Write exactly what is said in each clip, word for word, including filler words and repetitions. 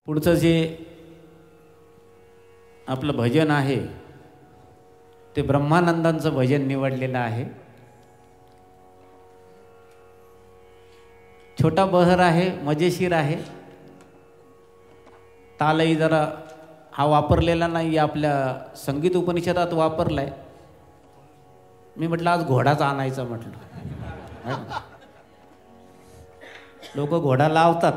पुढचं जे आपलं भजन आहे ते ब्रह्मानंदांचं भजन निवडलेलं आहे। छोटा बहर आहे, मजेशीर आहे। तालही जरा हा वापरलेला नाही, आपल्या संगीत उपनिषदात वापरलाय। मी म्हटलं आज घोडाच आणायचा म्हटलं। लोक घोडा लावतात,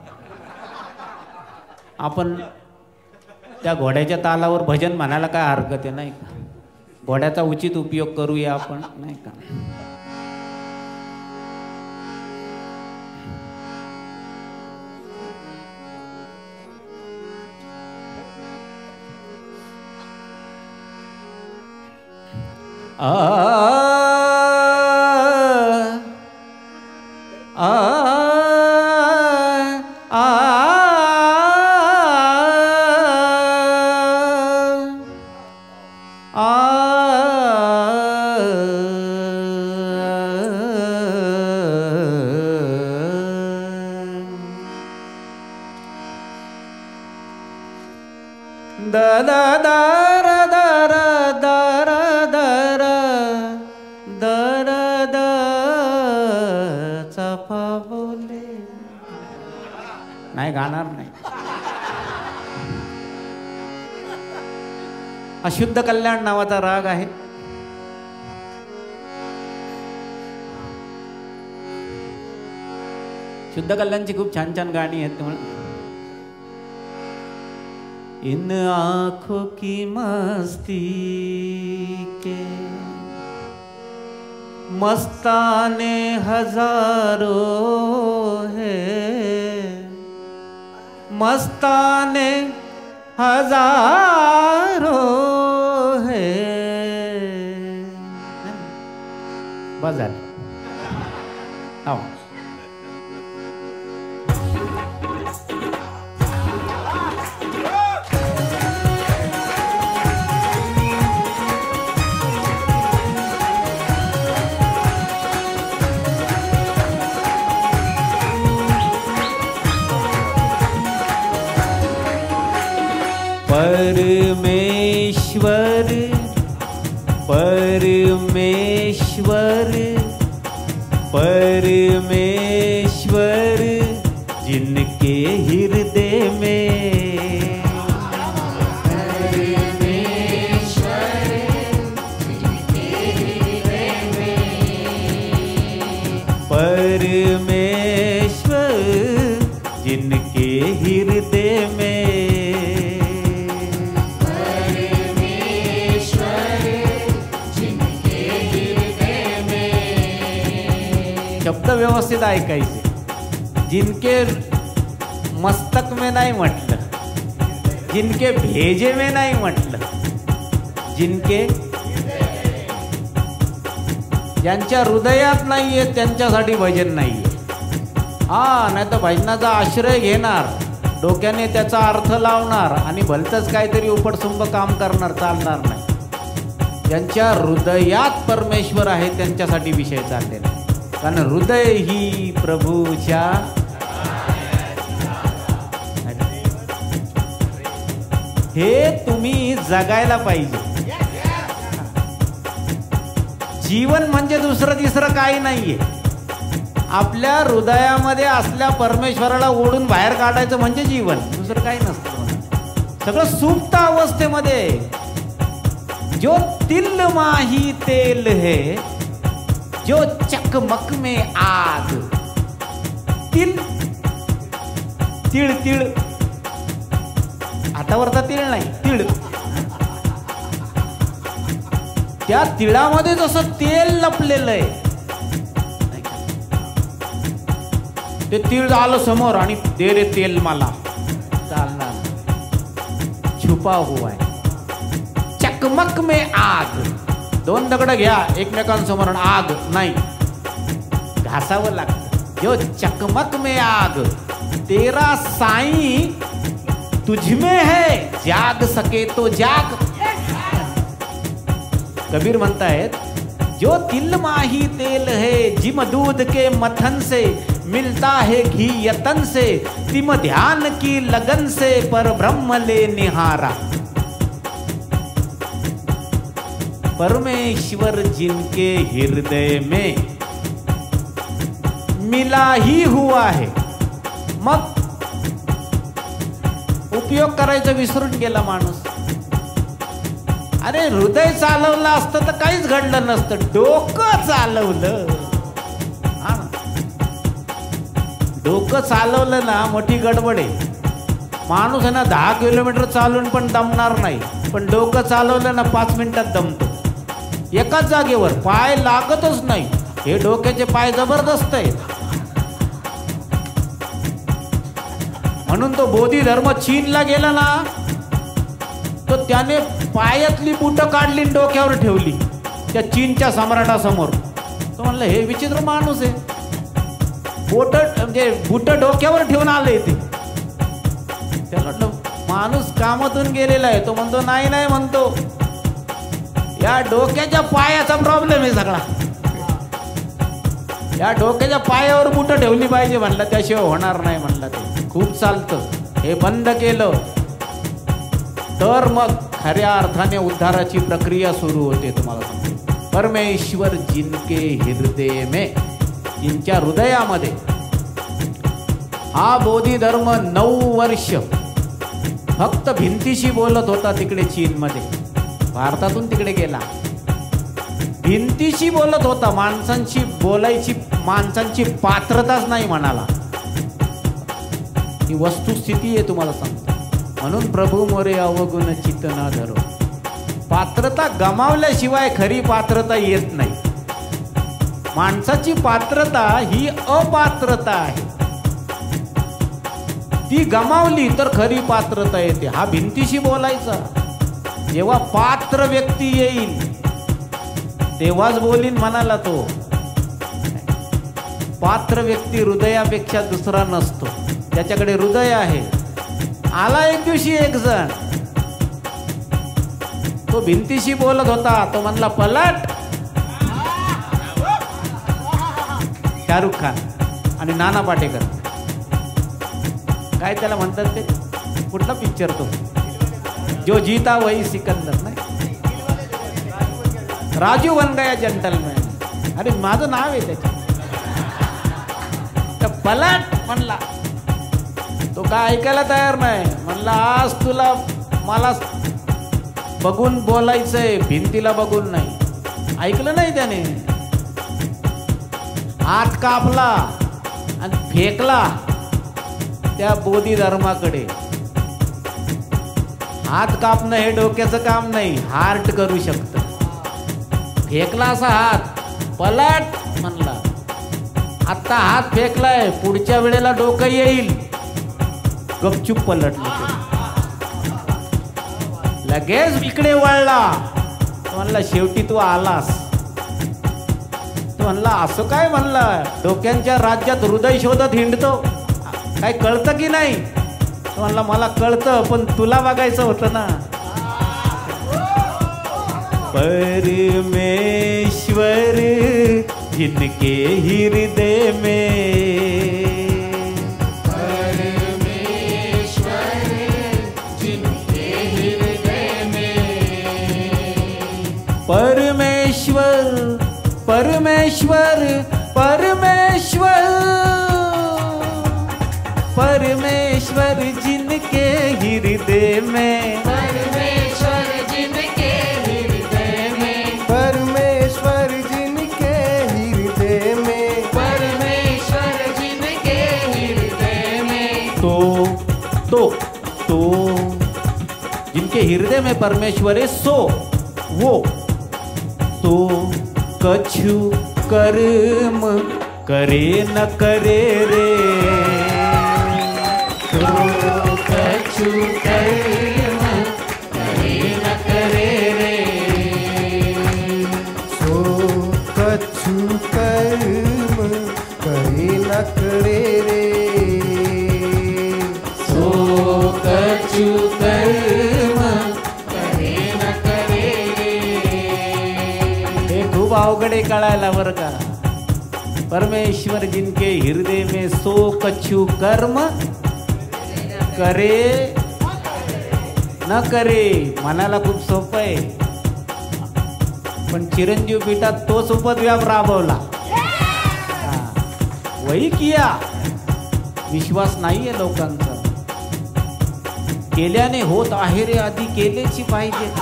आपण त्या घोड्याच्या तालावर भजन म्हणायला काय हरकत आहे, नाही का? घोड्याचा उचित उपयोग करूया आपण, नाही का? आ आ da da da ra da ra da ra da ra da ra da चाफा बोले नाही गाणार नाही। अशुद्ध कल्याण नावाचा राग आहे। शुद्ध कल्याणची खूप छान छान गाणी आहेत त्यामुळे इन आँखों की मस्ती के मस्ताने हजारों है, मस्ताने हजारों है। बस झालं, आओ। परमेश्वर परमेश्वर परमेश्वर जिनके हृदय में, परमेश्वर जिनके हृदय में, परमेश्वर जिनके हृदय में, शब्द व्यवस्थित ऐकायचे। जिनके मस्तक में नाही म्हटलं, जिनके भेजे में नाही म्हटलं, जिनके ज्यांच्या हृदयात नाहीये त्यांच्यासाठी भजन नाहीये। हा नाही तर भजनाचा आश्रय घेणार, डोक्याने त्याचा अर्थ लावणार आणि भलतंच काहीतरी उपटसुंब काम करणार, चालणार नाही। ज्यांच्या हृदयात परमेश्वर आहे त्यांच्यासाठी विषय चाललेला, कारण हृदय ही प्रभूच्या। हे तुम्ही जगायला पाहिजे। जीवन म्हणजे दुसरं तिसरं काही नाहीये। आपल्या हृदयामध्ये असल्या परमेश्वराला ओढून बाहेर काढायचं म्हणजे जीवन, दुसरं काही नसतं। सगळं सुप्त अवस्थेमध्ये जो तिल माही तेल है, जो चकमक में आग, तिल तिळ तिळ हातावरचा तिळ नाही, तिळ। त्या तिळामध्ये जसं तेल लपलेलं आहे, ते तिळ आलं समोर आणि दे रे तेल मला, चालणार। छुपा हुआ है चकमक में आग, दोन दगड घ्या एकमेकांसमोर, आग नाही, घासावं लागतं। जो चकमक में आग, तेरा साईं तुझमें है, जाग सके तो जाग। कबीर म्हणतायत, जो तिल माही तेल है, जिम दूध के मथन से मिलता है घी यतन से, तिम ध्यान की लगन से पर ब्रह्म ले निहारा। परमेश्वर जिनके हृदय में मिला ही हुआ है, मग उपयोग करायचा विसरून गेला माणूस। अरे हृदय चालवलं असतं तर काहीच घडलं नसतं, डोकं चालवलं। हा ना, डोकं चालवलं ना मोठी गडबड आहे। माणूस आहे ना दहा किलोमीटर चालून पण दमणार नाही, पण डोकं चालवलं ना पाच मिनिटात दमतो एकाच जागेवर, पाय लागतच नाही। हे डोक्याचे पाय जबरदस्त आहेत। म्हणून तो बोधी धर्म चीनला गेला ना, तो त्याने पायातली बुटं काढली डोक्यावर ठेवली त्या चीनच्या सम्राटासमोर। तो म्हणलं हे विचित्र माणूस आहे, बोट म्हणजे बुटं डोक्यावर ठेवून आले ते। त्याला वाटलं माणूस कामातून गेलेला आहे। तो म्हणतो नाही नाही, म्हणतो या डोक्याच्या पायाचा प्रॉब्लेम आहे सगळा। या डोक्याच्या पायावर बुटं ठेवली पाहिजे म्हणलं, त्याशिवाय होणार नाही म्हणलं। ते खूप चालतं, हे बंद केलं तर मग खऱ्या अर्थाने उद्धाराची प्रक्रिया सुरू होते। तुम्हाला सांगतो, परमेश्वर जिनके हृदय में, जिनच्या हृदयामध्ये हा बोधी धर्म नऊ वर्ष फक्त भिंतीशी बोलत होता तिकडे चीनमध्ये। भारतातून तिकडे गेला, भिंतीशी बोलत होता, माणसांशी बोलायची माणसांची पात्रताच नाही म्हणाला। ही वस्तुस्थिती आहे तुम्हाला सांगतो। म्हणून प्रभू मोरे अवगुण चित्त ना धरो, पात्रता गमावल्याशिवाय खरी पात्रता येत नाही। माणसाची पात्रता ही अपात्रता आहे, ती गमावली तर खरी पात्रता येते। हा भिंतीशी बोलायचा, जेव्हा पात्र व्यक्ती येईल तेव्हाच बोलीन म्हणाला तो। पात्र व्यक्ती हृदयापेक्षा दुसरा नसतो, त्याच्याकडे हृदय आहे। आला एक दिवशी एक जण, तो भिंतीशी बोलत होता, तो म्हणला पलट। शाहरुख खान आणि नाना पाटेकर, काय त्याला म्हणतात ते, कुठला पिक्चर तो, जो जीता वही सिकंदर नाही, राजू बन गया जंटलमॅन। अरे माझं नाव आहे त्याच्या, पलट म्हणला। तो काय ऐकायला तयार नाही, म्हणला आज तुला मला बघून बोलायचंय, भिंतीला बघून नाही। ऐकलं नाही त्याने, हात कापला आणि फेकला त्या बोधी धर्माकडे। हात कापणं हे डोक्याचं काम नाही, हार्ट करू शकतं। फेकला असा हात, पलट म्हणला। आता हात फेकलाय, पुढच्या वेळेला डोकं येईल, गपचूप पलटलं। लगेच इकडे वळला, म्हणला शेवटी तू आलास। तो म्हणला असं काय, म्हणला डोक्यांच्या राज्यात हृदय शोधत हिंडतो, काय कळतं की नाही? तो म्हणला मला कळतं, पण तुला बघायचं होतं ना। परमेश्वर जिनके हृदय में, परमेश्वर परमेश्वर परमेश्वर परमेश्वर जिनके हृदय में, परमेश्वर जिनके हृदय में, परमेश्वर जिनके हृदय में, परमेश्वर जिनके हृदय में। तो तो तो जिनके हृदय में परमेश्वर है, सो वो तो कछु कर्म करे न करे रे, तो कछु कर्म करे न करे रे, सो कछु कर्म करे न करे रे, सो कछु कर्म करे न करे रे। हे खूप अवघड आहे कळायला बरं का। परमेश्वर जिनके हृदय में सो कछु कर्म करे न करे. म्हणायला खूप सोपं आहे, पण चिरंजीव पीठात तोच उपद्व्याप राबवला. वही किया, विश्वास नाहीये लोकांचा. केल्याने होत आहे रे, आधी केलेची पाहिजे.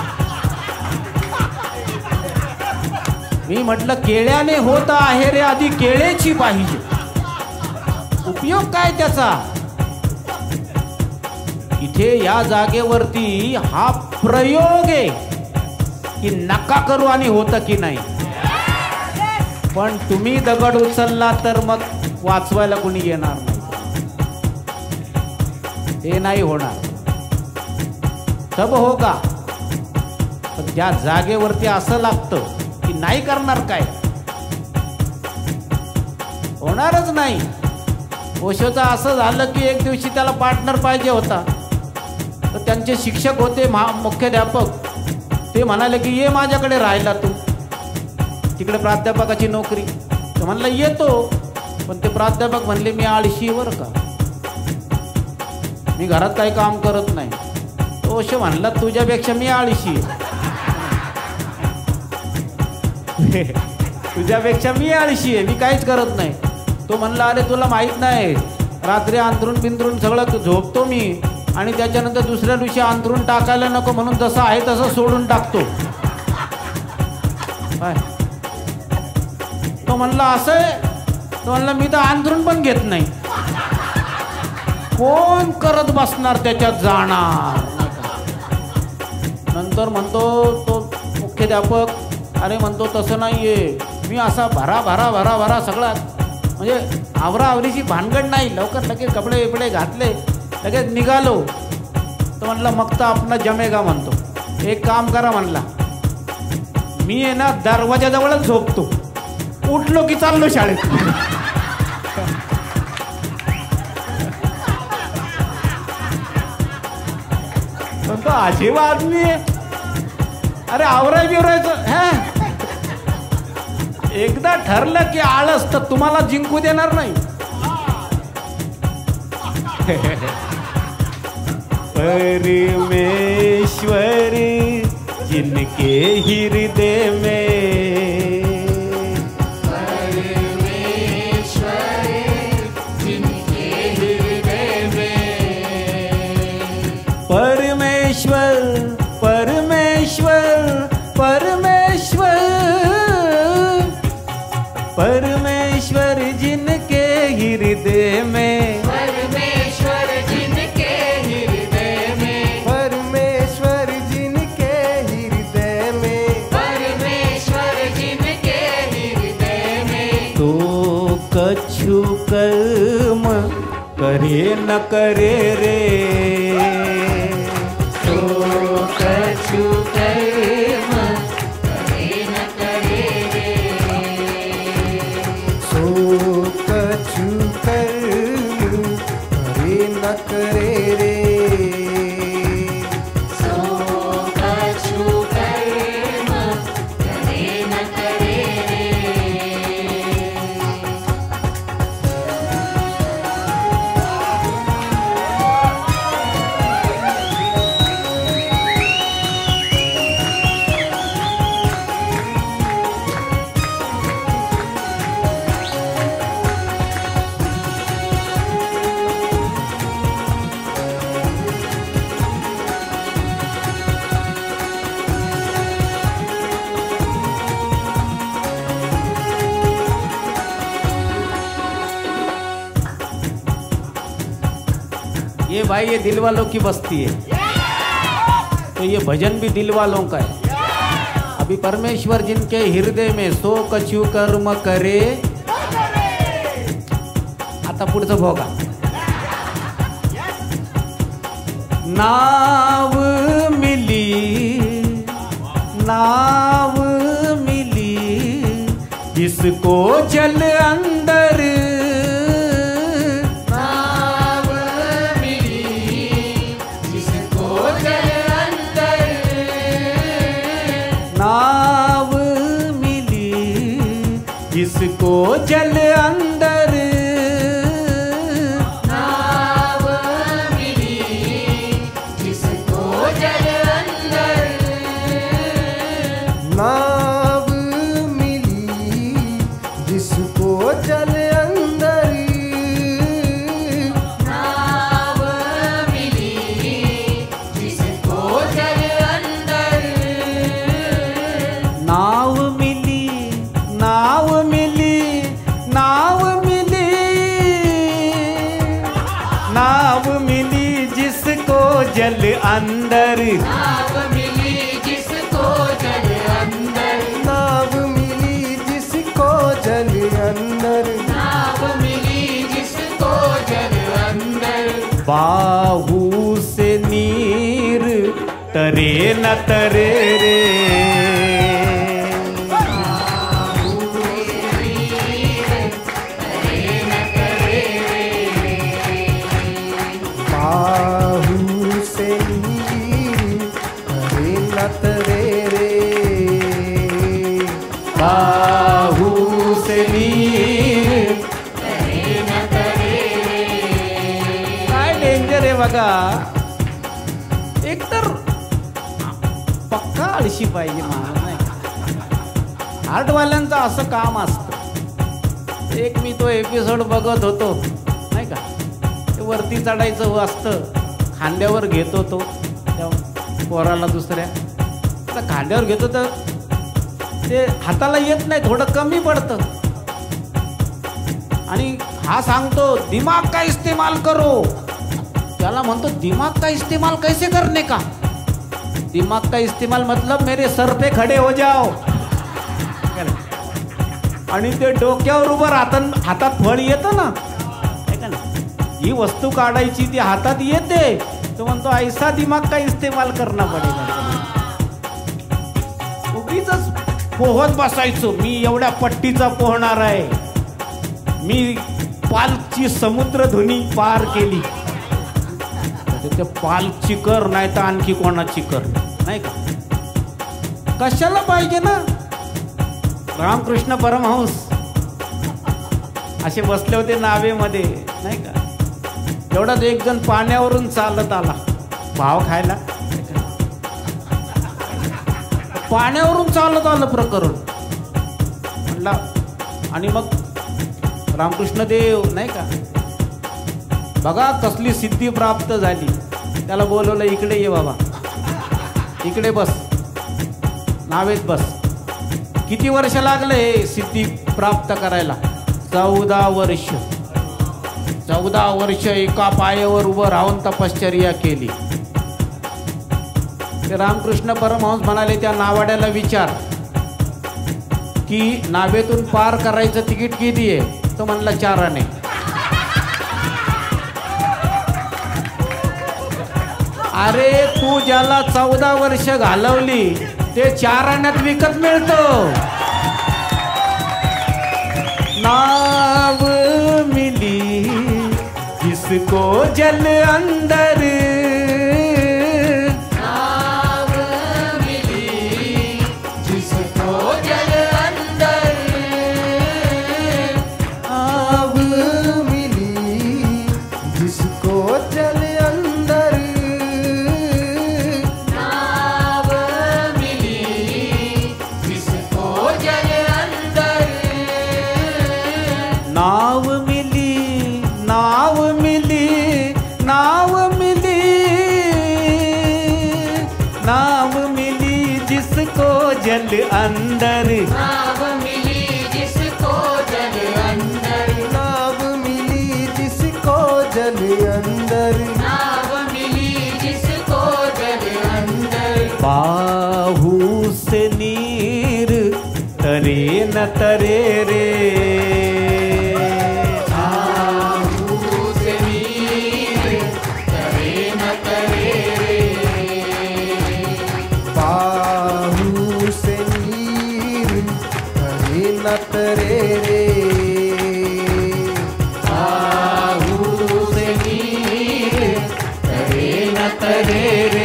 मी म्हटलं केल्याने होत आहे रे, आधी केळेची पाहिजे. उपयोग काय त्याचा? इथे या जागेवरती हा प्रयोग आहे की नका करू आणि होतं की नाही. पण तुम्ही दगड उचलला तर मग वाचवायला कोणी येणार नाही. ते नाही होणार. तब होगा. पण ज्या जागेवरती असं लागतं की नाही करणार काय, होणारच नाही. ओशोचं असं झालं की एक दिवशी त्याला पार्टनर पाहिजे होता. तर त्यांचे शिक्षक होते मुख्याध्यापक. ते म्हणाले की ये माझ्याकडे राहिला तू, तिकडे प्राध्यापकाची नोकरी. तर म्हणलं येतो, पण ते प्राध्यापक म्हणले मी आळशी बरं का, मी घरात काही काम करत नाही. तो ओशो म्हणला तुझ्यापेक्षा मी आळशी आहे. तुझ्यापेक्षा मी आळशी आहे, मी काहीच करत नाही. तो म्हणला अरे तुला माहित नाही, रात्री अंथरून बिंदरून सगळं झोपतो मी आणि त्याच्यानंतर दुसऱ्या दिवशी अंथरून टाकायला नको म्हणून जसं आहे तसं सोडून टाकतो. तो म्हणला असं आहे. तो म्हणला मी तर अंथरून पण घेत नाही. कोण करत बसणार त्याच्यात जाणार. नंतर म्हणतो तो मुख्याध्यापक, अरे म्हणतो तसं नाहीये, मी असा भरा भरा भरा भरा सगळा म्हणजे आवराआवरीची भानगड नाही. लवकर लगेच कपडे बिपडे घातले, लगेच निघालो. तो म्हणला मग तर आपण जमेगा. म्हणतो एक काम करा म्हणला, मी आहे ना दरवाजाजवळच झोपतो, उठलो की चाललो शाळेत. तो अजीब आदमी आहे. अरे आवराय बिवरायचं हा. एकदा ठरलं की आळस तर तुम्हाला जिंकू देणार नाही. परमेश्वर जिनके हृदय में, परमेश्वर जिनके हृदय में, परमेश्वर परमेश्वर परमेश्वर परमेश्वर जिनके हृदय में, परमेश्वर जिनके हृदय में, परमेश्वर जिनके हृदय में, परमेश्वर जिनके हृदय में, तो कछु कर्म करे न करे रे, तो कछु कर्म करे न करे रे, सो कछु कर्म करे न करे रे, सो कछु कर्म करे न करे रे. ये भाई ये दिल वालों की बस्ती है, तो ये भजन भी दिल वालों का है. अभी परमेश्वर जिनके हृदय में सो कछु कर्म करे. आता पुढचं भोगा. नाव मिली नाव मिली जिसको जल अंदर, नाव मिली जिसको जल अंदर, नाव मिली जिसको जल मिली जिसको जल अंदर, नाव मिली जिसको जल अंदर, नाव मिली जिसको जल अंदर, नाव मिली जिसको जल अंदर, बाहू से नीर तरे न तरे रे, बाहू से नीर तरे न तरे रे, बाहू से नीर काय डेंजर आहे बघा. एकतर पक्का आळशी पाहिजे माणूस नाही. आर्टवाल्यांचं असं काम असतं. एक मी तो एपिसोड बघत होतो नाही का, ते वरती चढायचं असतं, खांद्यावर घेतो तो त्या पोराला दुसऱ्या, आता खांद्यावर घेतो तर ते हाताला येत नाही, थोडं कमी पडतं. आणि हा सांगतो दिमाग का इस्तेमाल करो, त्याला म्हणतो दिमाग का इस्तेमाल कैसे करने का, दिमाग का इस्तेमाल मतलब मेरे सर पे खडे हो जाओ. आणि ते डोक्यावर उभं राहतं, हातात फळ येतं ना, है का ना, ही वस्तू काढायची ती हातात येते, तो म्हणतो ऐसा दिमाग का इस्तेमाल करना पडेगा. उगीच पोहत बसायचो, मी एवढ्या पट्टीचा पोहणार आहे, मी पालची समुद्रधुनी पार केली. ते पालची कर नाही तर आणखी कोणाची कर नाही का, कशाला पाहिजे ना. रामकृष्ण परमहंस असे बसले होते नावेमध्ये नाही का, एवढाच एक जण पाण्यावरून चालत आला भाव खायला, पाण्यावरून चालत आलं प्रकरण म्हटला. आणि मग रामकृष्ण देव नाही का, बघा कसली सिद्धी प्राप्त झाली, त्याला बोलवलं इकडे ये बाबा, इकडे बस, नावेत बस. किती वर्ष लागले हे सिद्धी प्राप्त करायला? चौदा वर्ष. चौदा वर्ष एका पायावर उभं राहून तपश्चर्या केली. ते रामकृष्ण परमहंस म्हणाले त्या नावाड्याला विचार की नावेतून पार करायचं तिकीट किती आहे? तो म्हणला चार आणे. अरे तू ज्याला चौदा वर्ष घालवली ते चार आण्यात विकत मिळतं. नाव मिली जिसको जल अंदर, नाव मिली जिसको जल अंदर, नाव मिली जिसको जल अंदर, नाव मिली जिसको जल अंदर, नाव मिली, नाव मिली, नाव मिली, नाव मिली जिसको जल अंदर, नाव मिली जिसको जल अंदर, नाव मिली जिसको जल अंदर, नाव मिली जिसको जल अंदर, बाहू से नीर तरे न तरे रे, बाहू से नीर तरे न तरे रे, बाहू से नीर तरे न तरे रे, बाहू से नीर तरे न तरे रे.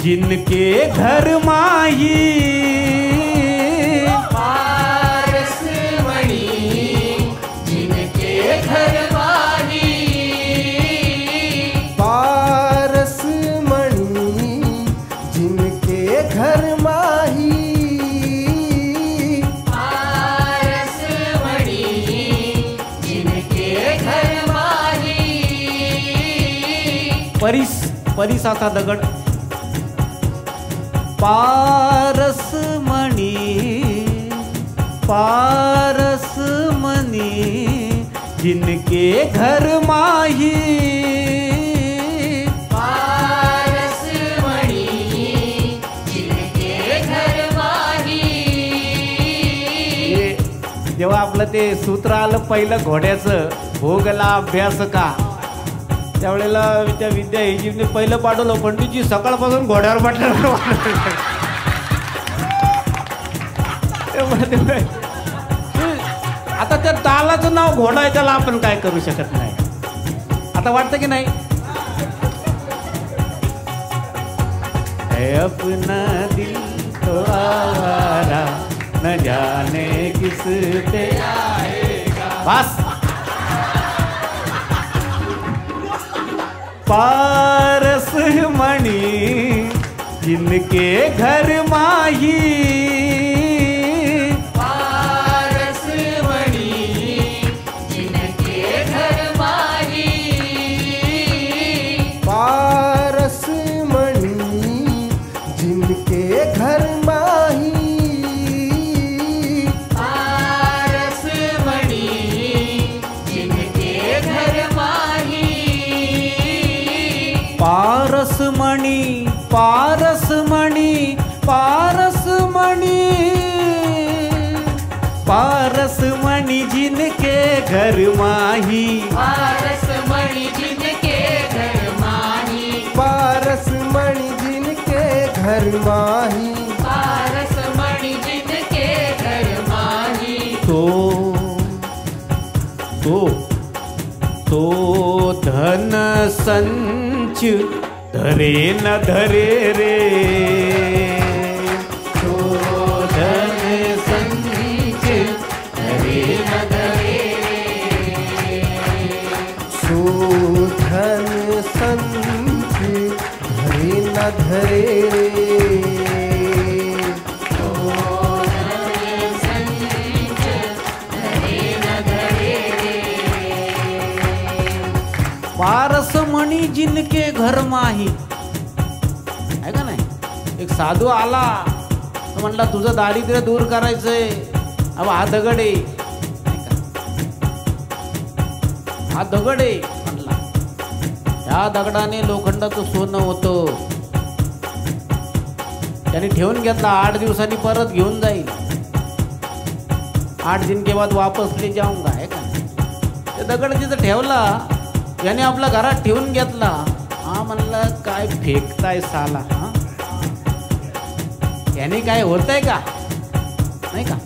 जिनके घर माही पारस मणि जिनके घर माही पारस मणि जिनके घर माही पारस मणि जिनके घर माही परिस परिसाचा दगड पारस मणि पारस मणि जिनके घर माही पारस मणि जिनके घर माही जेव्हा आपलं ते सूत्र आलं पहिलं घोड्याचं भोगला अभ्यास का त्यावेळेला त्या विद्या हिजीने पहिलं पाठवलं पंडितजी सकाळपासून घोड्यावर पाठवलं. आता त्या तालाचं नाव घोडा आहे त्याला आपण काय करू शकत नाही. आता वाटतं की नाही है अपना दिल तो आवारा न जाने किस पे आएगा. बस पारस मणि जिनके घर माही पारस मणि जिनके घर माही पारस मणि जिनके घर माही पारस मणि जिनके घर माही पारस मणि पारस मणि पारस मणि पारस मणि जिनके घर माही पारस मणि जिनके घर माही पारस मणि जिनके घर माही पारस मणि जिनके घर माही तो तो तो धन संच धरे न धरे रे तो धन संच धरे न धरे शोधन संच धरे न धरे रे पारस मणि जिनके घर माही आहे का नाही. एक साधू आला तो म्हणला तुझं दारिद्र्य दूर करायचंय अब हा दगड आहे नाही का? हा दगड आहे म्हणला. त्या दगडाने लोखंडाचं सोनं होतं त्याने ठेवून घेतला. आठ दिवसांनी परत घेऊन जाईल. आठ दिन के बाद वापस ले जाऊंगा आहे का. ते दगड तिथं ठेवला याने आपल्या घरात ठेवून घेतला. हा म्हणला काय फेकताय साला हा याने काय होतंय का नाही का.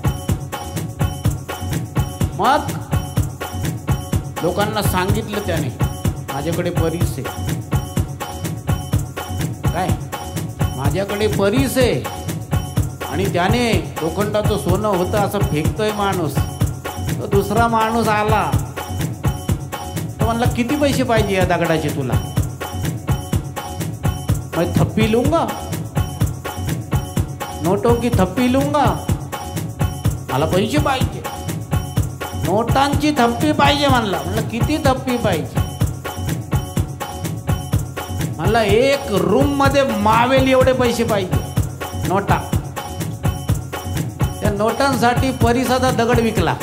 मग लोकांना सांगितलं त्याने माझ्याकडे परीस आहे काय माझ्याकडे परीस आहे आणि त्याने लोखंडाचं सोनं होतं असं फेकतोय माणूस. तो दुसरा माणूस आला तो म्हणला किती पैसे पाहिजे या दगडाचे तुला. मैं थप्पी लूंगा नोटों की थप्पी लूंगा. मला पैसे पाहिजे नोटांची थप्पी पाहिजे म्हणला. म्हणलं किती थप्पी पाहिजे. म्हणला एक रूम मध्ये मावेल एवढे पैसे पाहिजे नोटा. त्या नोटांसाठी परिसाचा दगड विकला.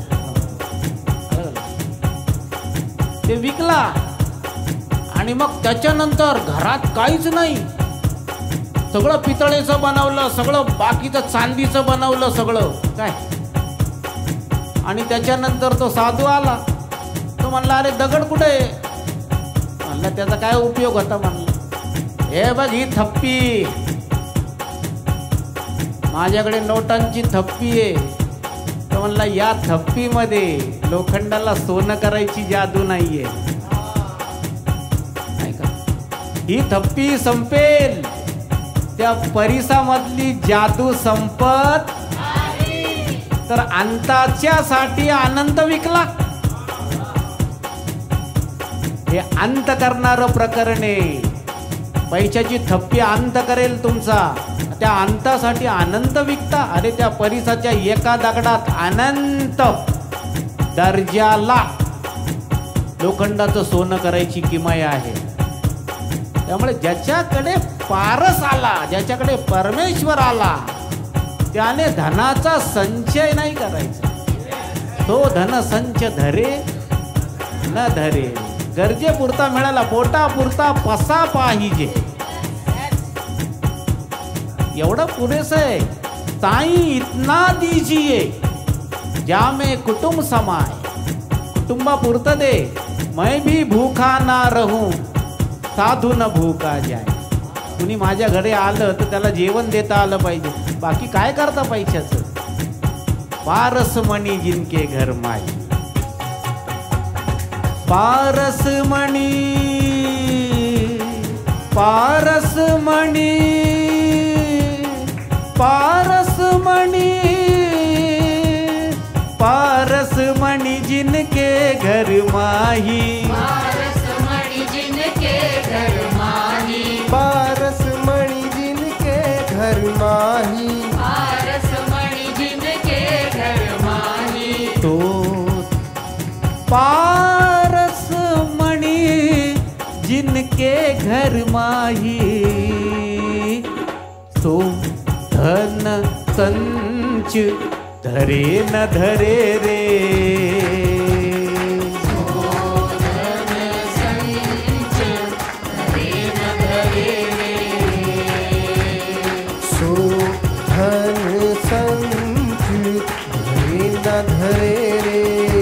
ते विकला आणि मग त्याच्यानंतर घरात काहीच नाही. सगळं पितळेचं बनवलं सगळं बाकीचं चांदीचं बनवलं सगळं काय. आणि त्याच्यानंतर तो साधू आला तो म्हणला अरे दगड कुठे आहे. म्हणला त्याचा काय उपयोग होता. म्हणला हे बघ ही थप्पी माझ्याकडे नोटांची थप्पी आहे. तो म्हणला या थप्पीमध्ये लोखंडाला सोनं करायची जादू नाहीये नाही का. ही थप्पी संपेल त्या परिसामधली जादू संपत तर अंताच्या साठी अनंत विकला. हे अंत करणारं प्रकरणे पैशाची थप्पी अंत करेल तुमचा, त्या अंतासाठी अनंत विकता. अरे त्या परिसाच्या एका दगडात अनंत दर्जाला लोखंडाचं सोनं करायची किमया आहे. त्यामुळे ज्याच्याकडे पारस आला, ज्याच्याकडे परमेश्वर आला, त्याने धनाचा संचय नाही करायचा. तो धन संच धरे न धरे, गरजेपुरता मिळाला, पोटापुरता पसा पाहिजे, एवढं पुरेसं आहे. ताई इतना दीजिए ज्यामे कुटुंब समाय, कुटुंबापुरतं दे. मैं भी भूखा ना रहूं साधू न भूका जाय. कुणी माझ्या घरी आलं तर त्याला जेवण देता आलं पाहिजे, बाकी काय करता पैशाचं. पारस मणी जिनके घर माई, पारस मणी, पारस मणी, पारस मणी, पारस मणी जिनके घर माही, पारस मणि जिनके घर माही, पारस मणि जिनके घर माही, पारस मणि जिनके घर माही. तो पारस मणि जिनके घर माही, तो धन संच धरे न धरे रे. सो धन संच धरे न धरे रे.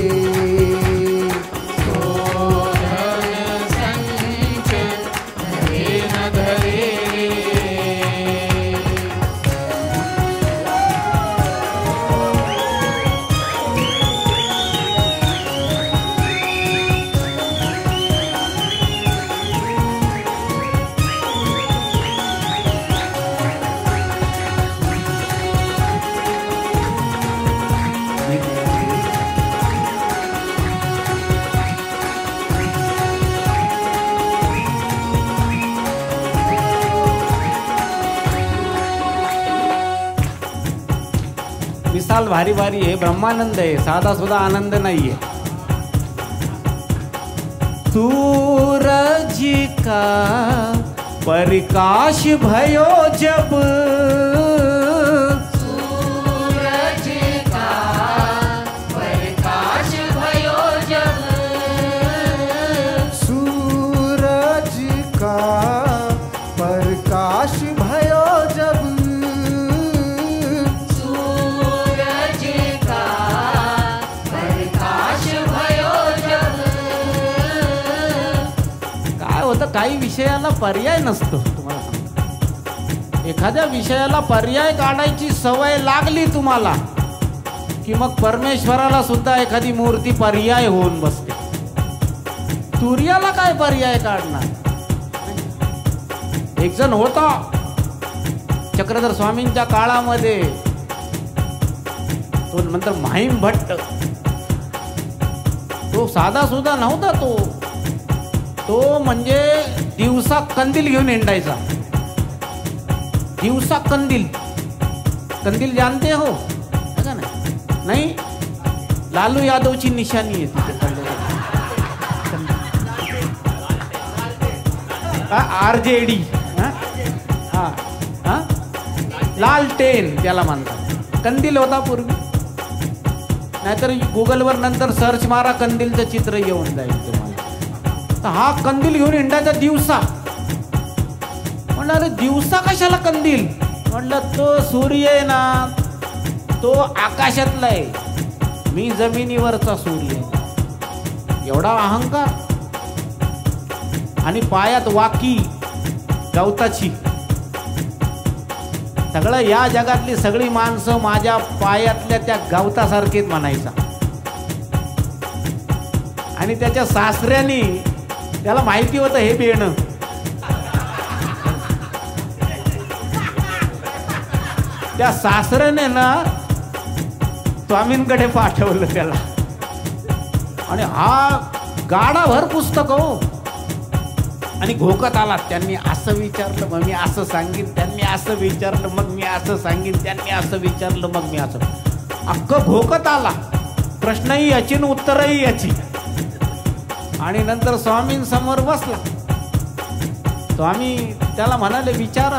मिसाल भारी भारी आहे, ब्रह्मानंद आहे, साधा सुद्धा आनंद नाहीये. सूरज का प्रकाश भयो जब, सूरज का प्रकाश भयो जब, सूरज का प्रकाश भयो जब, सूरज का प्रकाश भयो जब. काय होतं, काही विषयाला पर्याय नसतो. तुम्हाला सांगतो, एखाद्या विषयाला पर्याय काढायची सवय लागली तुम्हाला की मग परमेश्वराला सुद्धा एखादी मूर्ती पर्याय होऊन बसते. सूर्याला काय पर्याय काढणार. एक जण होता चक्रधर स्वामींच्या काळामध्ये, तो नंतर माहीम भट्ट, तो साधा सुद्धा नव्हता. तो तो म्हणजे दिवसा कंदील घेऊन हिंडायचा. दिवसा कंदील, कंदील जानते हो ना? नाही, लालू यादवची निशाणी आहे तिथे. आरजेडी, हा हा लालटेन त्याला म्हणतात. कंदील होता पूर्वी, नाहीतर गुगलवर नंतर सर्च मारा, कंदीलचं चित्र येऊन जाईल तुम्हाला. तर हा कंदील घेऊन हिंडायचा दिवसा. म्हणलं अरे दिवसा कशाला कंदील. म्हणलं तो सूर्य आहे ना, तो आकाशातला आहे, मी जमिनीवरचा सूर्य. एवढा अहंकार. आणि पायात वाकी गवताची. सगळं या जगातली सगळी माणसं माझ्या पायातल्या त्या गवतासारखीच म्हणायचा. आणि त्याच्या सासऱ्यानी त्याला माहिती होतं हे बेणं. त्या सासऱ्याने ना स्वामींकडे पाठवलं त्याला. आणि हा गाडाभर पुस्तक हो. आणि घोकत आला. त्यांनी असं विचारलं मग मी असं सांगीन, त्यांनी असं विचारलं मग मी असं सांगीन, त्यांनी असं विचारलं मग मी असं. अख्खं घोकत आला. प्रश्नही याची न उत्तरही याची. आणि नंतर स्वामींसमोर बसला. स्वामी त्याला म्हणाले विचारा.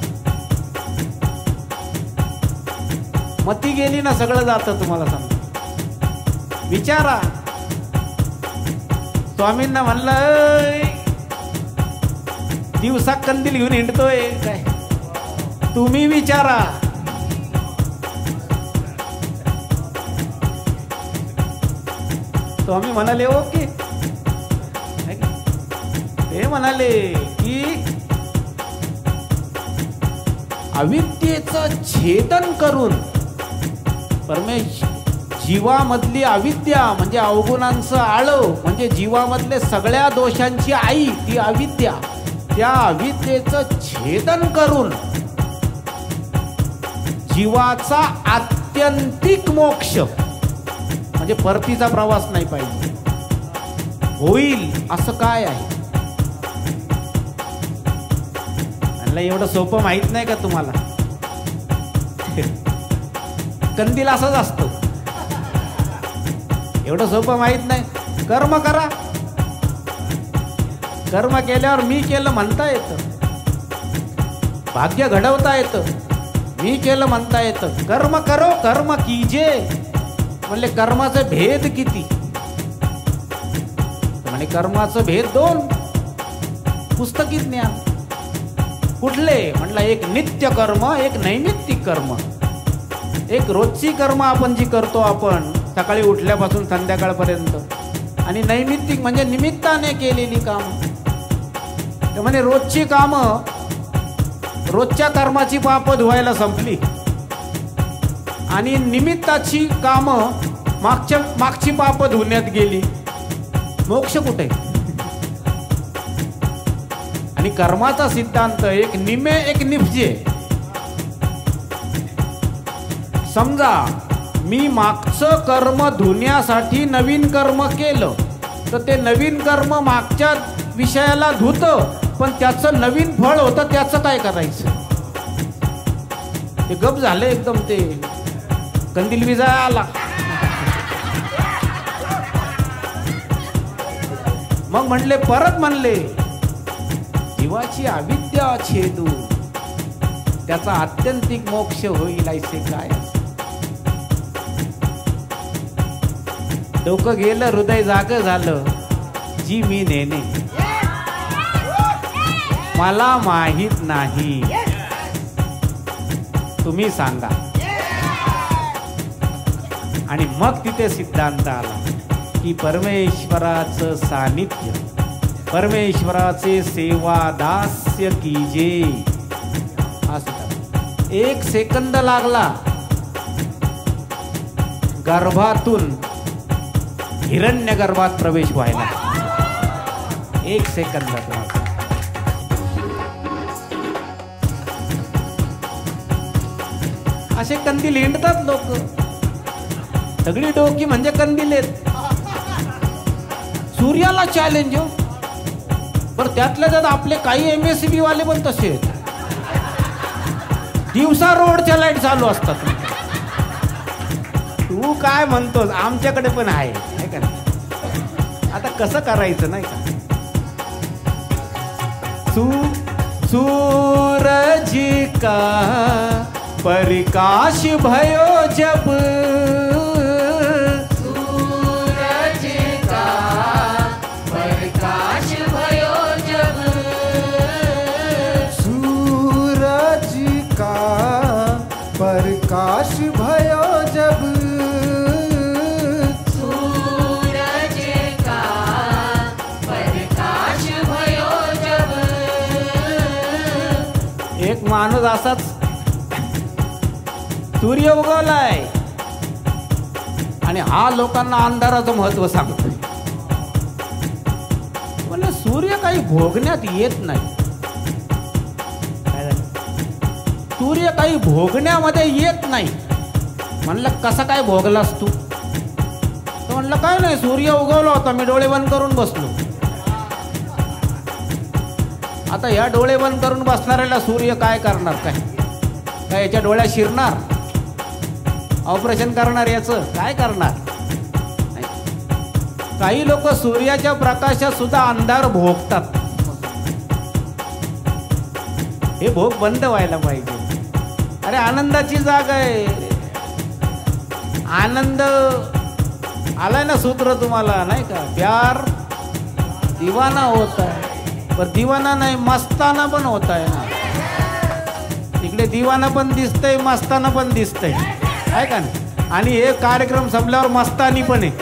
मती गेली ना सगळं जातं तुम्हाला सांग. विचारा. स्वामींना म्हणलं दिवसा कंदील घेऊन हिंडतोय काय, तुम्ही विचारा. स्वामी म्हणाले ओके. ते म्हणाले की अविद्येचं छेदन करून परमेश जीवामधली अविद्या म्हणजे अवगुणांचं आळव म्हणजे जीवामधले सगळ्या दोषांची आई ती अविद्या, त्या अविद्येचं छेदन करून जीवाचा आत्यंतिक मोक्ष म्हणजे परतीचा प्रवास नाही पाहिजे होईल असं काय आहे. आणि एवढं सोपं माहित नाही का तुम्हाला. कंदील असंच असतं. एवढं सोपं माहित नाही. कर्म करा. कर्म केल्यावर मी केलं म्हणता येतं. भाग्य घडवता येतं. मी केलं म्हणता येतं. कर्म करो कर्म कीजे. म्हणले कर्माचे भेद किती. म्हणे कर्माचं भेद दोन. पुस्तकी ज्ञान. कुठले म्हणलं एक नित्य कर्म एक नैमित्तिक कर्म. एक रोजची कर्म आपण जी करतो आपण सकाळी उठल्यापासून संध्याकाळपर्यंत आणि नैमित्तिक म्हणजे निमित्ताने केलेली कामं. तर म्हणे रोजची कामं रोजच्या कर्माची पाप धुवायला संपली आणि निमित्ताची कामं मागच्या मागची पाप धुण्यात गेली. मोक्ष कुठे. आणि कर्माचा सिद्धांत एक निमे एक निपजे. समजा मी मागचं कर्म धुण्यासाठी नवीन कर्म केलं तर ते नवीन कर्म मागच्या विषयाला धुतं पण त्याचं नवीन फळ होतं त्याचं काय करायचं. ते गप झालं एकदम. ते कंदील विजाया आला. मग म्हणले परत म्हणले जीवाची अविद्या छेदू त्याचा आत्यंतिक मोक्ष होईल ऐसे काय. डोकं गेलं हृदय जाग झालं. जी मी नेने मला माहित नाही तुम्ही सांगा. आणि मग तिथे सिद्धांत आला की परमेश्वराचं सानिध्य परमेश्वराचे सेवा दास्य कीजे. असं एक सेकंद लागला गर्भातून हिरण्य गर्भात प्रवेश व्हायला. एक सेकंद. असे कंदील हिंडतात लोक. सगळी डोकी म्हणजे कंदील आहेत. सूर्याला चॅलेंज हो. बरं त्यातल्या त्यात आपले काही एम एस सी बी वाले पण तसे आहेत. दिवसा रोडच्या लाईट चालू असतात. तू काय म्हणतोस आमच्याकडे पण आहे का नाही. आता कसं करायचं नाही का. सू सूरज का प्रकाश भयो जब सूरज का प्रकाश भयो जब सूरज का प्रकाश भयो जब सूरज का प्रकाश भयो जब एक माणूस असाच सूर्य उगवलाय आणि हा लोकांना अंधाराचं महत्व सांगतोय. म्हणजे सूर्य काही भोगण्यात येत नाही. काय झालं सूर्य काही भोगण्यामध्ये येत नाही. म्हणलं कसा काय भोगलास तू? तर म्हणलं काय नाही, सूर्य उगवला होता, मी डोळे बंद करून बसलो. आता या डोळे बंद करून बसणाऱ्याला सूर्य काय करणार? काय काय याच्या डोळ्यात शिरणार? ऑपरेशन करणार? याचं काय करणार? काही लोक सूर्याच्या प्रकाशात सुद्धा अंधार भोगतात. हे भोग बंद व्हायला पाहिजे. अरे आनंदाची जागा आहे. आनंद आलाय ना सूत्र तुम्हाला, नाही का? प्यार दिवाना होता है, पर दिवाना नाही मस्ताना पण होत आहे ना. तिकडे दिवाना पण दिसतंय, मस्ताना पण दिसतंय, आहे का ना? आणि हे कार्यक्रम संपल्यावर मस्तानी पण आहे.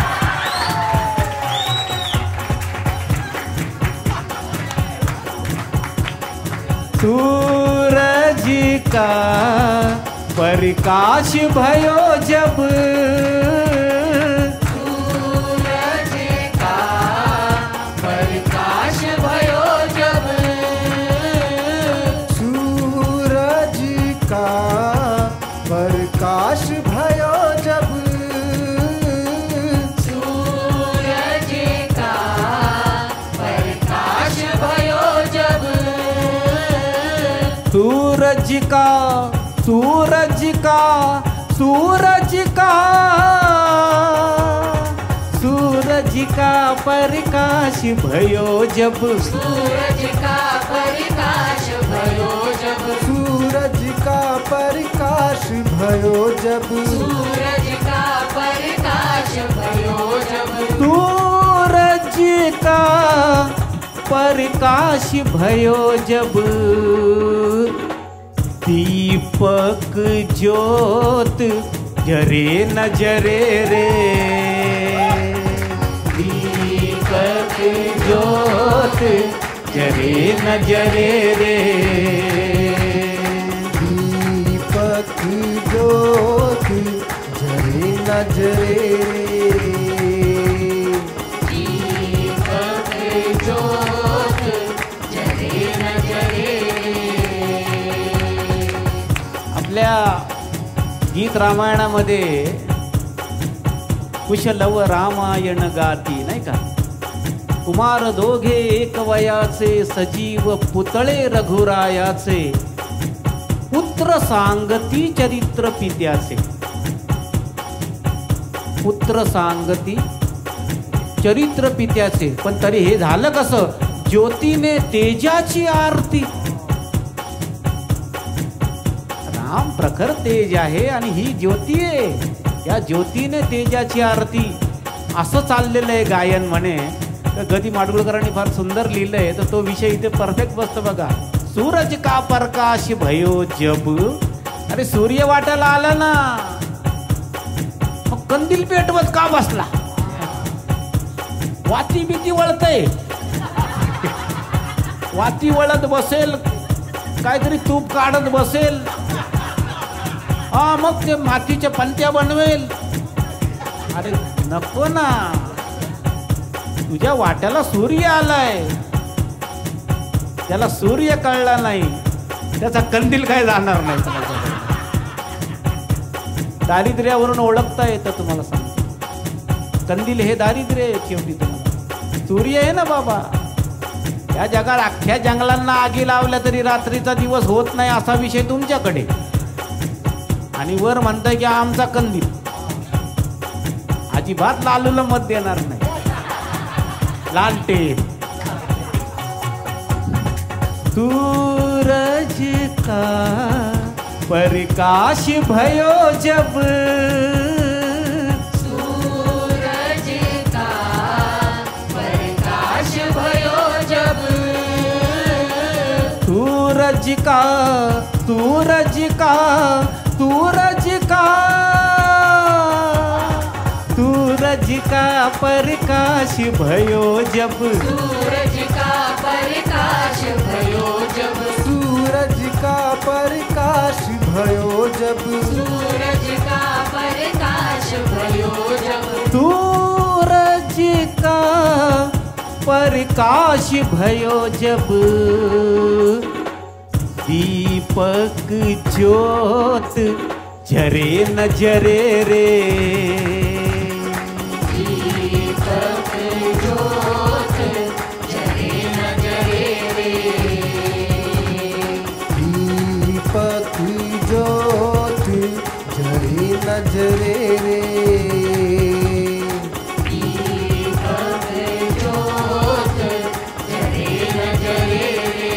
सूरज का प्रकाश भयो जब, सूरज का प्रकाश भयो जब, सूरज का प्रकाश भयो जब, सूरज का प्रकाश भयो जब, सूरज का सूरज का सूरज का सूरज का प्रकाश भयो जब, सूरज का प्रकाश भयो जब, सूरज का प्रकाश भयो जब, सूरज का प्रकाश भयो जब, सूरज का प्रकाश भयो जब, दीपक ज्योत जरे न जरे रे, दीपक ज्योत जरे न जरे रे, दीपक ज्योत जरे न जरे रे, दीपक ज्योत जरे न जरे रे. आपल्या गीत रामायणामध्ये कुशलव रामायण गाती, नाही का? कुमार दोघे एक वयाचे, सजीव पुतळे रघुरायाचे, पुत्र सांगती चरित्र पित्याचे, पुत्र सांगती चरित्र पित्याचे. पण तरी हे झालं कसं? ज्योतीने तेजाची आरती. राम प्रखर तेज आहे आणि ही ज्योती आहे, या ज्योतीने तेजाची आरती. असं चाललेलं आहे गायन म्हणे. तर गदी माडगुळकरांनी फार सुंदर लिहिलंय, तर तो विषय इथे परफेक्ट बसतो बघा. सूरज का प्रकाश भयो जब. अरे सूर्य वाटायला आला ना, मग कंदील पेटवत का बसला? वाती बिती वळतय, वाती वळत बसेल, काहीतरी तूप काढत बसेल, हा मग ते मातीच्या पंत्या बनवेल. अरे नको ना, तुझ्या वाट्याला सूर्य आलाय, त्याला सूर्य कळला नाही, त्याचा कंदील काय जाणार नाही. दारिद्र्यावरून ओळखता येतं तुम्हाला सांगतो. कंदील हे दारिद्र्य आहे शेवटी. तुम्हाला सूर्य आहे ना बाबा. या जगात अख्ख्या जंगलांना आगी लावल्या तरी रात्रीचा दिवस होत नाही, असा विषय तुमच्याकडे. आणि वर म्हणताय की आमचा कंदील. अजिबात लालूला मत देणार नाही. लालटेन. सूरज का प्रकाश भयो जब, सूरज का प्रकाश भयो जब, सूरज का सूरज का सूरज का सूरज का प्रकाश भयो जब, सूरज का प्रकाश भयो जब, सूरज का प्रकाश भयो जब, सूरज का प्रकाश भयो जब, सूरज का प्रकाश भयो जब, दीपक ज्योत जरे न जरे रे, दीपक ज्योत जरे न जरे रे, दीपक ज्योत जरे न जरे रे, दीपक ज्योत जरे न जरे रे।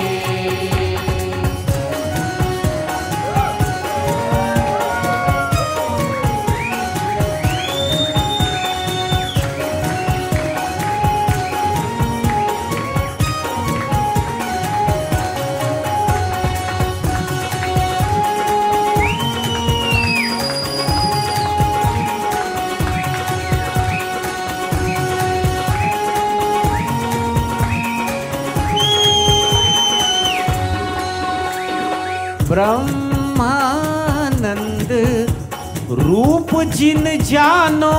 ब्रह्मानंद रूप जिन जानो,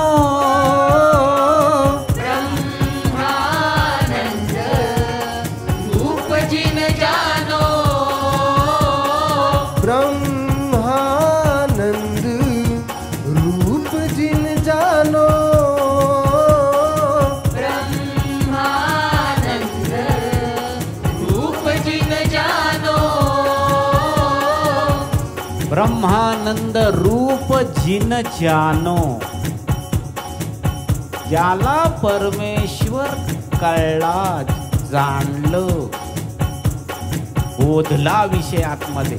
ब्रह्मानंद रूप जिन जानो, ब्रह्मानंद रूप जिन जानो, ब्रह्मानंद रूप जिन जानो, ब्रह्मानंद रूप जिन जानो, ज्याला परमेश्वर कळला जाणलं बोधला विषय आतमध्ये,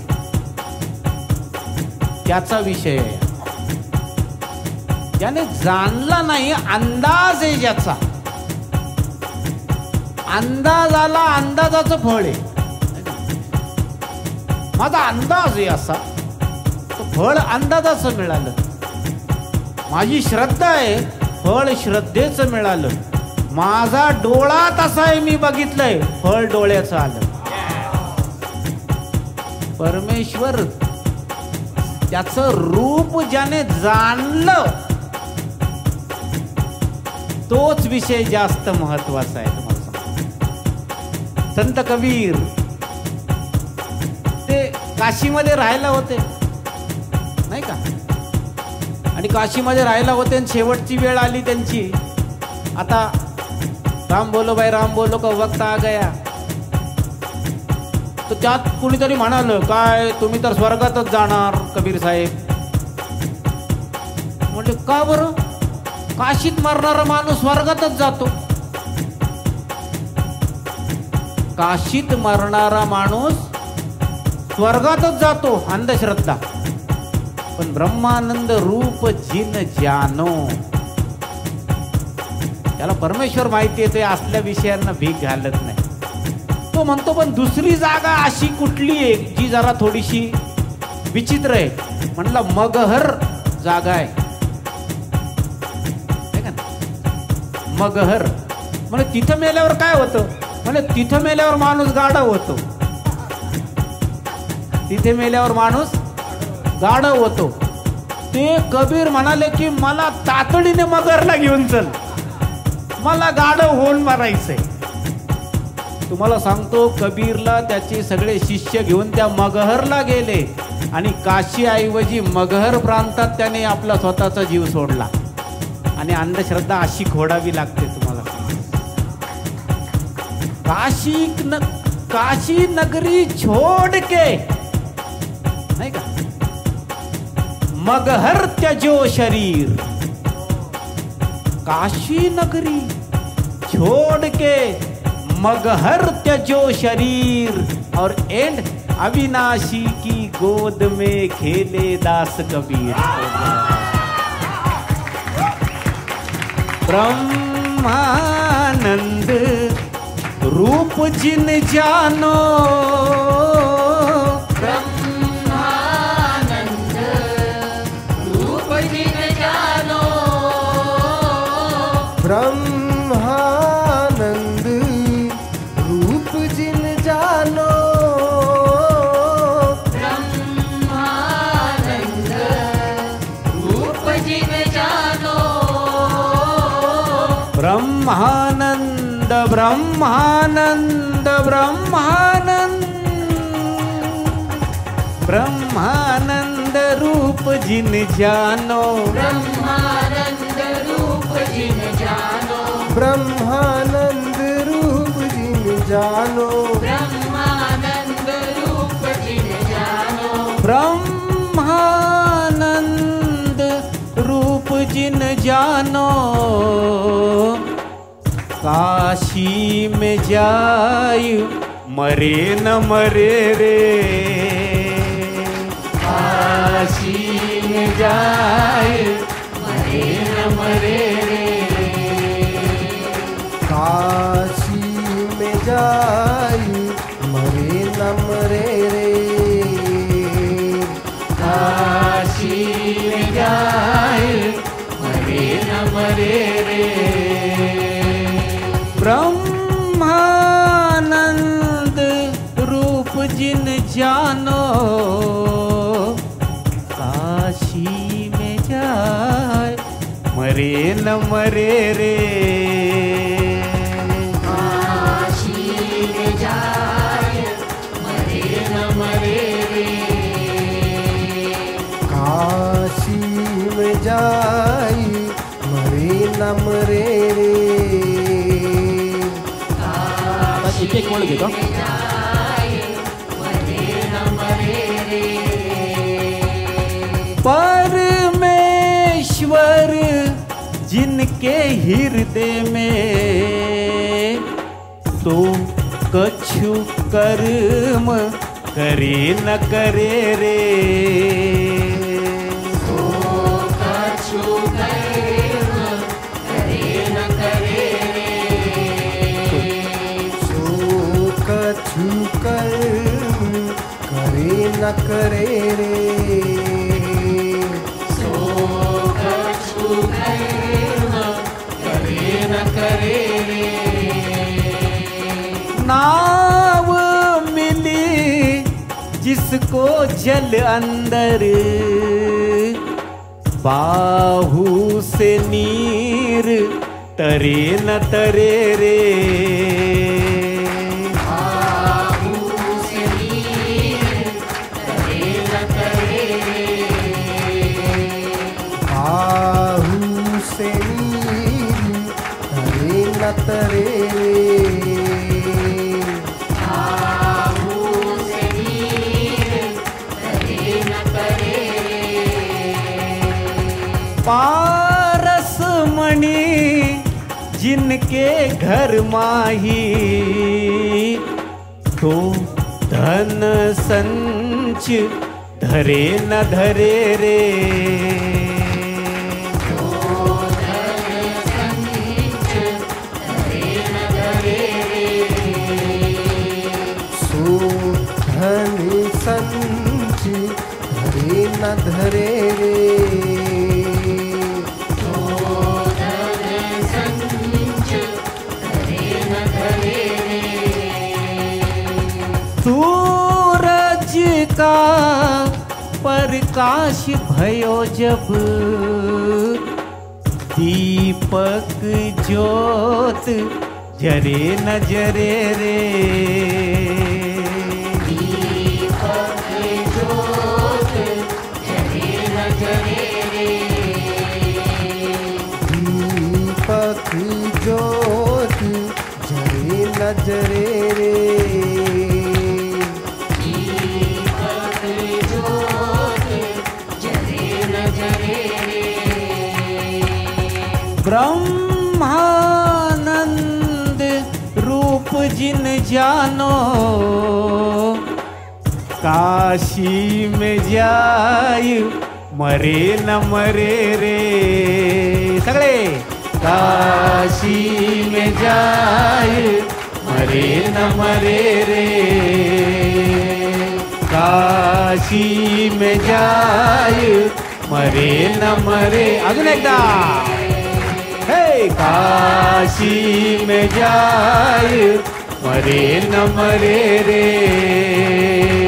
त्याचा विषय आहे. ज्याने जाणला नाही, अंदाज आहे ज्याचा, अंदाज आला, अंदाजाचं फळ आहे. माझा अंदाज आहे असा, फळ अंदाजाचं मिळालं. माझी श्रद्धा आहे, फळ श्रद्धेचं मिळालं. माझा डोळा तसा आहे, मी बघितलंय, फळ डोळ्याचं आलं. परमेश्वर त्याचं रूप ज्याने जाणलं तोच विषय जास्त महत्वाचा आहे. तुम्हाला सांगतो, संत कबीर ते काशीमध्ये राहायला होते नाही का, आणि काशीमध्ये राहायला होते आणि शेवटची वेळ आली त्यांची. आता राम बोलो भाई राम बोलो का वक्त आ गया. तर त्यात कुणीतरी म्हणालं, काय तुम्ही तर स्वर्गातच जाणार कबीर साहेब. म्हणजे का बरं, काशीत मरणारा माणूस स्वर्गातच जातो. काशीत मरणारा माणूस स्वर्गातच जातो, अंधश्रद्धा. पण ब्रह्मानंद रूप जिन जानो, त्याला परमेश्वर माहिती आहे, ते असल्या विषयांना भीक घालत नाही. तो म्हणतो पण दुसरी जागा अशी कुठली आहे जी जरा थोडीशी विचित्र आहे. म्हणला मगहर जागा आहे का, मगहर. म्हणजे तिथं मेल्यावर काय होतं, म्हणजे तिथं मेल्यावर माणूस गाढव होतो. तिथे मेल्यावर माणूस गाढव होतो. ते कबीर म्हणाले की मला तातडीने मगरला घेऊन चल, मला गाढव होऊन मारायचंय. तुम्हाला सांगतो, कबीरला त्याचे सगळे शिष्य घेऊन त्या मगहरला गेले आणि काशी ऐवजी मगहर प्रांतात त्याने आपला स्वतःचा जीव सोडला. आणि अंधश्रद्धा अशी खोडावी लागते तुम्हाला. काशी न काशी नगरी छोड़ के नहीं का, मगहर त्यजो शरीर. काशी नगरी छोड़ के मगहर त्यजो शरीर, और एंड अविनाशी की गोद में खेले दास कबीर. ब्रह्मानंद रूप जिन जानो, ब्रह्मानंद रूप जिन जानो, ब्रह्मानंद रूप जिन जानो, ब्रह्मानंद रूप जिन जानो, ब्रह्मानंद ब्रह्मानंद ब्रह्मानंद ब्रह्मानंद रूप जिन जानो, ब्रह्मानंद रूप जिन जानो, ब्रह्मानंद रूप जिन जानो, ब्रह्मानंद रूप जिन जानो, ब्रह्मानंद रूप जिन जानो, काशी में जाय मरे न मरे रे, काशी में जाय मरे न मरे रे, काशी में जाय मरे न मरे रे, काशी में जाय मरे न मरे रे। ब्रह्मानंद रूप जिन जानो, काशी में जाय मरे न मरे रे, काशी में जाय मरे न मरे रे, काशी में जाय मरे न मरे रे। एक एक बोल देता परमेश्वर जिनके हृदय में, तो कछु कर्म करे न करे रे, तो कछु कर्म करे न करे रे, सो कछु कर्म करे न करे रे, सो कछु कर्म करे न करे रे। नाव मिली जिसको जल अंदर, बाहु से नीर तरे न तरे रे, बाहु से नीर तरे न तरे रे, बाहु से नीर तरे न तरे रे, बाहु से नीर तरे न तरे रे। पारस मणि जिनके घर माही, तो धन संच धरे न धरे रे, तो धन संच धरे न धरे रे, सो धन संच धरे न धरे रे, तो धन संच धरे न धरे रे। सूरज का प्रकाश भयो जब, दीपक ज्योत जरे न जरे रे, दीपक ज्योत जरे न जरे रे, दीपक ज्योत जरे न जरे रे, दीपक ज्योत जरे न जरे रे। ब्रह्मानंद रूप जिन जानो, काशी में जाय मरे न मरे रे, सगळे काशी में जाय मरे न मरे रे, काशी में जाय मरे न मरे। अजून एकदा, हे काशी में जाय मरे न मरे रे।